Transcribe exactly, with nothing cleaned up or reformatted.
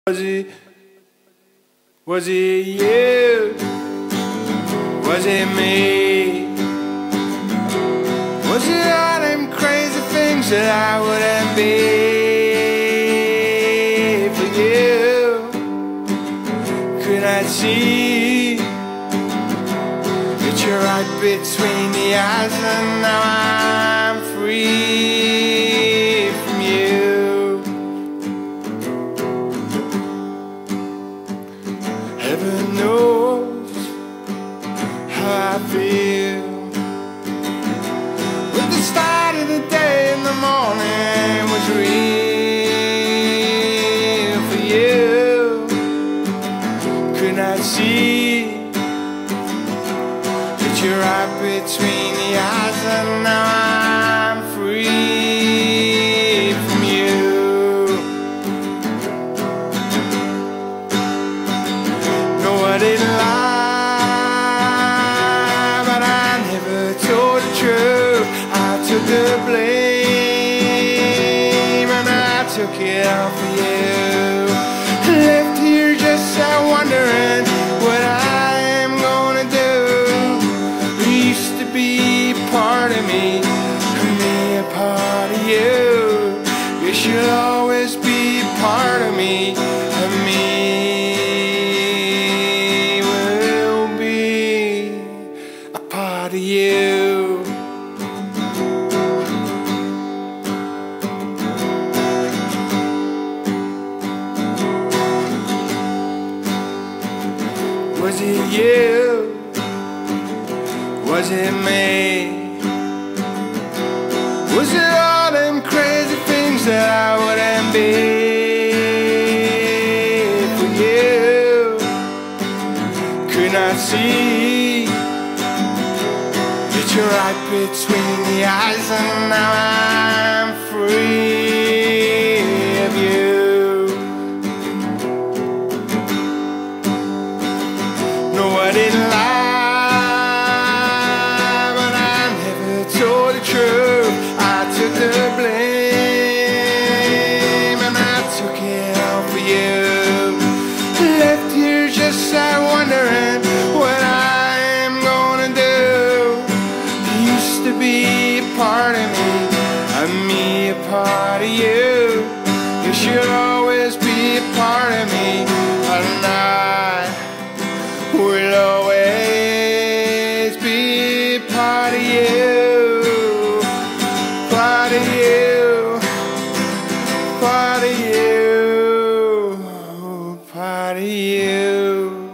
Was it, was it you? Was it me? Was it all them crazy things that I wouldn't be for you? Could I see that you're right between the eyes, and now I'm free from you? Heaven knows how I feel with the start of the day in the morning was real for you. Could not see that you're right between the eyes, and now I'm free from you. Nobody lied, but I never told the truth. I took the blame and I took it all for you. Left here just out wondering what I am gonna do. You used to be a part of me, and me a part of you. Guess you'll always be a part of me, and me will be a part of you. Was it you? Was it me? Was it all them crazy things that I wouldn't be for you? Could not see that you're right between the eyes, and now I'm free of you. Nobody lied, but I never told the truth. I took the blame and I took it all for you. Left here just out wondering what I'm gonna do. You used to be a part of me, and me a part of you. You should always be a part of me, and I will always be part of you, part of you, part of you, part of you.